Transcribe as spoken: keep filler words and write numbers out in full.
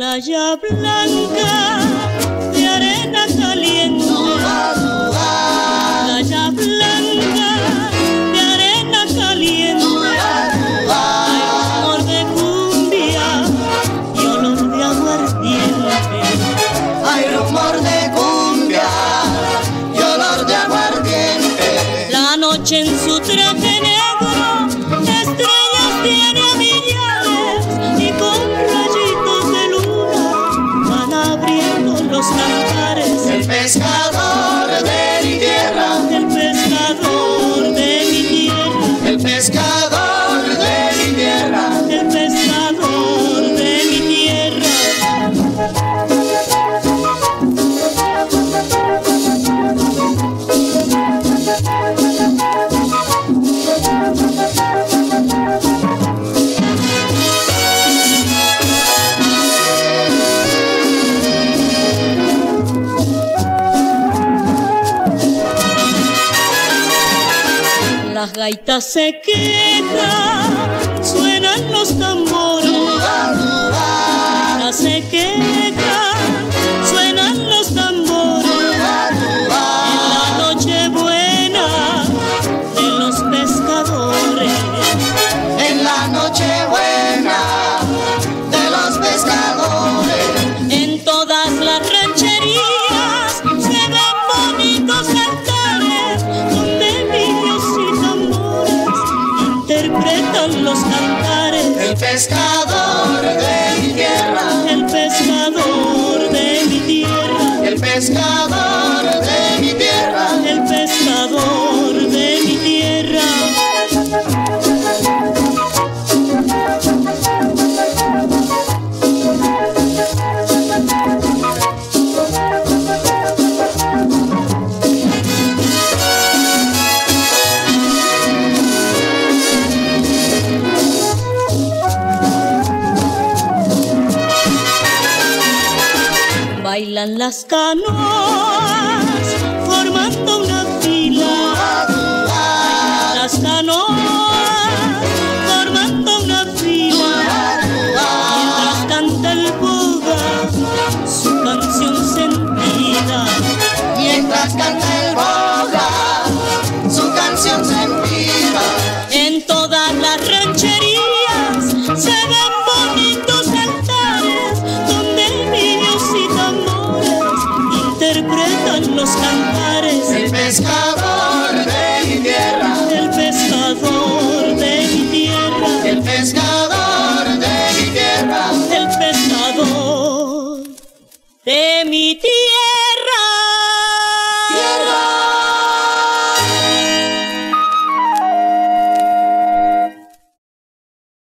Playa blanca de arena caliente, playa blanca de arena caliente, hay rumor de cumbia y olor de aguardiente, hay rumor de cumbia y olor de aguardiente. La noche en su traje negro estrellas tiene a millares y con rayitos de luna van abriendo los cantares. El pescador de mi tierra, El pescador de mi tierra, el pescador de mi tierra, el pescador de mi tierra. Las gaitas se quejan, suenan los tambores. Las se quejan, suenan los tambores. En la noche buena de los pescadores. en la noche buena de los pescadores. En todas las rancherías se ven bonitos cantares, donde niños y tambores interpretan los cantares. El pescador de mi tierra, El pescador de mi tierra, el pescador de mi tierra. el pescador de mi tierra. Bailan las canoas